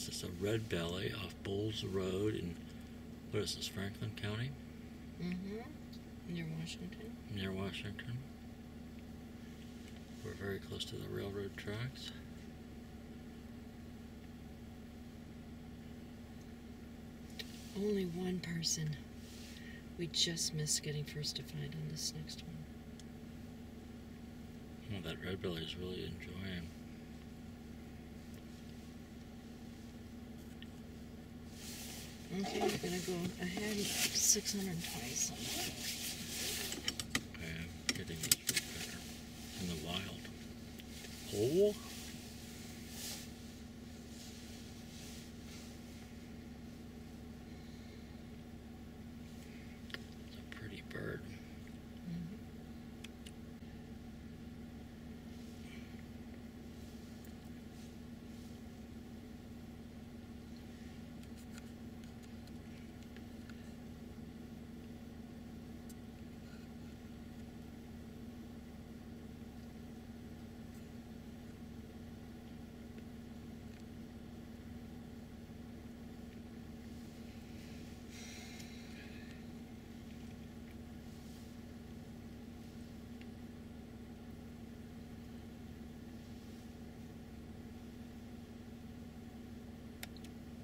is a red belly off Boles Road in, what is this, Franklin County? Mm-hmm. Near Washington. Near Washington. We're very close to the railroad tracks. Only one person. We just missed getting first to find on this next one. Well, that red belly is really enjoying. Okay, we're gonna go ahead 620 something. Okay, I'm getting this woodpecker in the wild. Oh!